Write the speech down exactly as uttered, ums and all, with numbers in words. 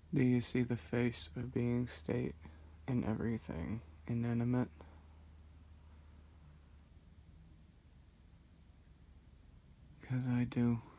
Do you see the face of being state in everything inanimate? Because I do.